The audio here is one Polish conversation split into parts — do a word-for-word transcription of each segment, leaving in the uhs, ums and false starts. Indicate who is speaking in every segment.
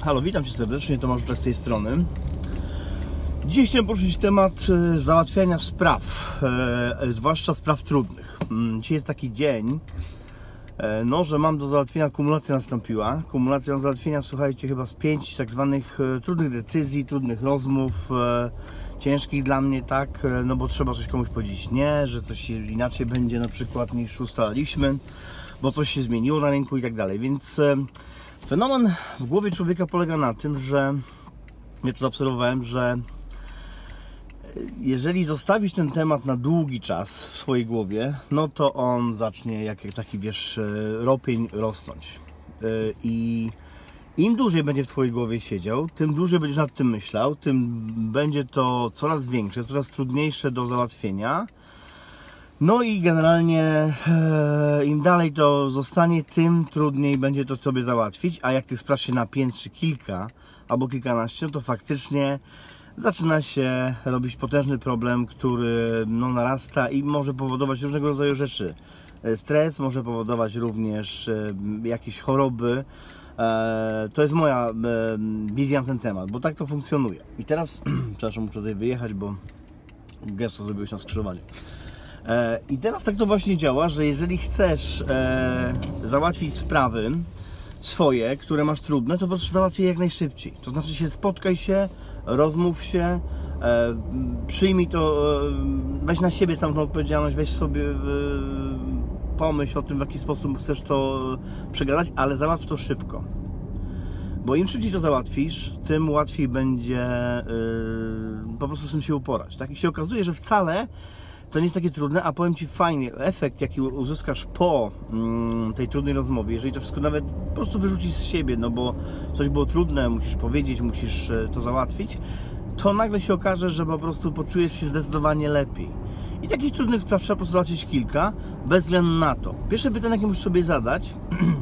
Speaker 1: Halo, witam Cię serdecznie, Tomasz Żuczek z tej strony. Dzisiaj chciałem poruszyć temat załatwiania spraw, e, zwłaszcza spraw trudnych. Dzisiaj jest taki dzień, e, no, że mam do załatwienia, kumulacja nastąpiła. Kumulacja do załatwienia, słuchajcie, chyba z pięć tak zwanych e, trudnych decyzji, trudnych rozmów, e, ciężkich dla mnie, tak, e, no bo trzeba coś komuś powiedzieć nie, że coś inaczej będzie na przykład niż ustaliliśmy, bo coś się zmieniło na rynku i tak dalej, więc e, fenomen w głowie człowieka polega na tym, że ja to zaobserwowałem, że jeżeli zostawić ten temat na długi czas w swojej głowie, no to on zacznie jak taki, wiesz, ropień rosnąć. I im dłużej będzie w twojej głowie siedział, tym dłużej będziesz nad tym myślał, tym będzie to coraz większe, coraz trudniejsze do załatwienia. No i generalnie e, im dalej to zostanie, tym trudniej będzie to sobie załatwić, a jak tych spraw się napiętrzy kilka albo kilkanaście, to faktycznie zaczyna się robić potężny problem, który no, narasta i może powodować różnego rodzaju rzeczy. Stres może powodować również e, jakieś choroby. E, to jest moja e, wizja na ten temat, bo tak to funkcjonuje. I teraz, przepraszam, muszę tutaj wyjechać, bo gesto zrobiłeś na skrzyżowaniu. I teraz tak to właśnie działa, że jeżeli chcesz e, załatwić sprawy swoje, które masz trudne, to po prostu załatw je jak najszybciej. To znaczy się spotkaj się, rozmów się, e, przyjmij to, e, weź na siebie całą tą odpowiedzialność, weź sobie e, pomyśl o tym, w jaki sposób chcesz to przegadać, ale załatw to szybko. Bo im szybciej to załatwisz, tym łatwiej będzie e, po prostu z tym się uporać. Tak? I się okazuje, że wcale to nie jest takie trudne, a powiem Ci fajnie, efekt jaki uzyskasz po mm, tej trudnej rozmowie, jeżeli to wszystko nawet po prostu wyrzucisz z siebie, no bo coś było trudne, musisz powiedzieć, musisz to załatwić, to nagle się okaże, że po prostu poczujesz się zdecydowanie lepiej. I takich trudnych spraw trzeba po prostu załatwić kilka, bez względu na to. Pierwsze pytanie, jakie musisz sobie zadać,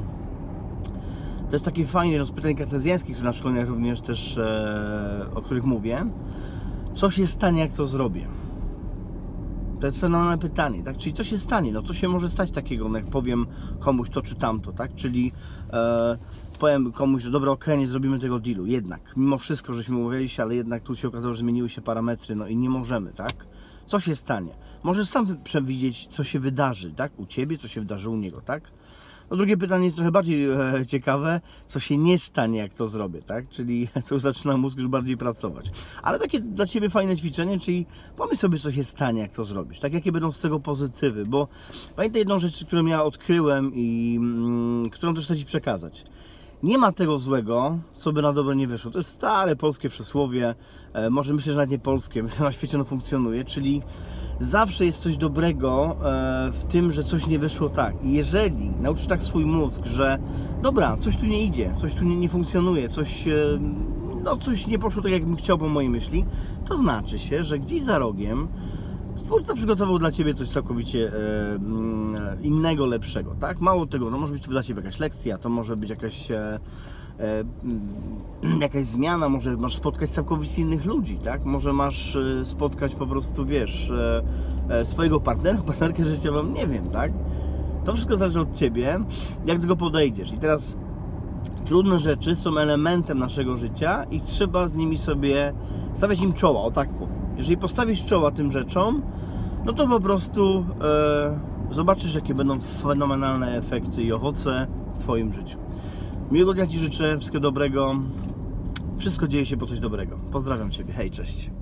Speaker 1: to jest takie fajne z pytań kartezjańskich, które na szkoleniach również też, e, o których mówię. Co się stanie, jak to zrobię? To jest fenomenalne pytanie, tak? Czyli co się stanie? No co się może stać takiego, no jak powiem komuś to czy tamto, tak? Czyli e, powiem komuś, że dobra, okej, nie zrobimy tego dealu. Jednak, mimo wszystko, żeśmy umawiali się, ale jednak tu się okazało, że zmieniły się parametry, no i nie możemy, tak? Co się stanie? Możesz sam przewidzieć, co się wydarzy, tak? U Ciebie, co się wydarzy u niego, tak? No drugie pytanie jest trochę bardziej e, ciekawe, co się nie stanie, jak to zrobię, tak? Czyli to już zaczyna mózg już bardziej pracować. Ale takie dla Ciebie fajne ćwiczenie, czyli pomyśl sobie, co się stanie, jak to zrobisz, tak? Jakie będą z tego pozytywy, bo pamiętaj jedną rzecz, którą ja odkryłem i mm, którą też chcę Ci przekazać. Nie ma tego złego, co by na dobre nie wyszło. To jest stare polskie przysłowie, e, może myślę, że nawet nie polskie, na świecie ono funkcjonuje, czyli zawsze jest coś dobrego e, w tym, że coś nie wyszło tak. I jeżeli nauczysz tak swój mózg, że dobra, coś tu nie idzie, coś tu nie, nie funkcjonuje, coś, e, no, coś nie poszło tak, jakbym chciał po mojej myśli, to znaczy się, że gdzieś za rogiem Stwórca przygotował dla Ciebie coś całkowicie e, innego, lepszego, tak? Mało tego, no może być to dla Ciebie jakaś lekcja, to może być jakaś, e, e, jakaś zmiana, może masz spotkać całkowicie innych ludzi, tak? Może masz e, spotkać po prostu, wiesz, e, e, swojego partnera, partnerkę życiową, nie wiem, tak? To wszystko zależy od Ciebie, jak do tego podejdziesz. I teraz trudne rzeczy są elementem naszego życia i trzeba z nimi sobie stawiać im czoła, o tak powiem. Jeżeli postawisz czoła tym rzeczom, no to po prostu e, zobaczysz, jakie będą fenomenalne efekty i owoce w Twoim życiu. Miłego dnia Ci życzę, wszystkiego dobrego. Wszystko dzieje się po coś dobrego. Pozdrawiam Ciebie, hej, cześć.